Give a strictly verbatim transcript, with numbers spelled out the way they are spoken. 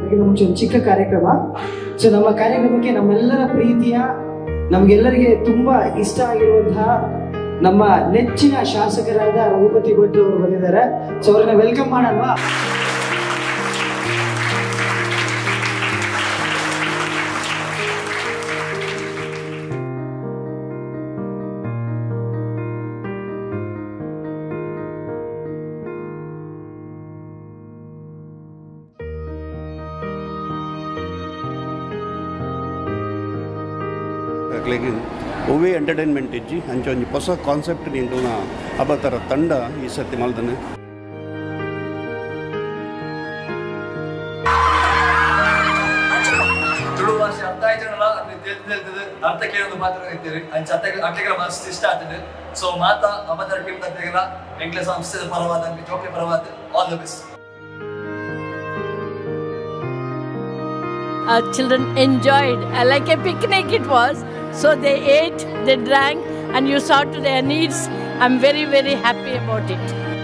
ಅದಕ್ಕಿಂತ ಮುಂಚೆ ಒಂದು ಚಿಕ್ಕ ಕಾರ್ಯಕ್ರಮ. ಸೊ ನಮ್ಮ ಕಾರ್ಯಕ್ರಮಕ್ಕೆ ನಮ್ಮೆಲ್ಲರ ಪ್ರೀತಿಯ, ನಮಗೆಲ್ಲರಿಗೆ ತುಂಬಾ ಇಷ್ಟ ಆಗಿರುವಂತಹ ನಮ್ಮ ನೆಚ್ಚಿನ ಶಾಸಕರಾದ ರಘುಪತಿ ಭಟ್ ಅವರು ಬಂದಿದ್ದಾರೆ. ಸೊ ಅವ್ರನ್ನ ವೆಲ್ಕಮ್ ಮಾಡೋಣ. ಓವೇ ಎಂಟರ್ಟೈನ್ಮೆಂಟ್ ಇಜ್ಜಿ ಅಂಚೆ ಒಂದು ಹೊಸ ಕಾನ್ಸೆಪ್ಟ್ ನಿಂತು ಅಬತರ ತಂಡ ಈ ಸತಿ ಮಲ್ದನೆ. ತುಳು ಭಾಷೆ ಅರ್ಥ ಆಯ್ತಲ್ಲ, ಅರ್ಥ ಕೇಳೋದು ಮಾತ್ರ ಇರ್ತೀರಿ ಅಂಚೆ ಅರ್ಥ ಮಸ್ತ್ ಇಷ್ಟ ಆಗ್ತದೆ. ಸೊ ಮಾತಾ ಅಬತರ ಟೀಮ್ ತಂತ್ರ ಎಂಕ್ಲೆ ಸಂಸ್ಥೆ ಪರವಾದ ಚೌಕಿ ಪರವಾದ all the best. Our children enjoyed, uh, like a picnic it was. So they ate, they drank, and you saw to their needs. I'm very, very happy about it.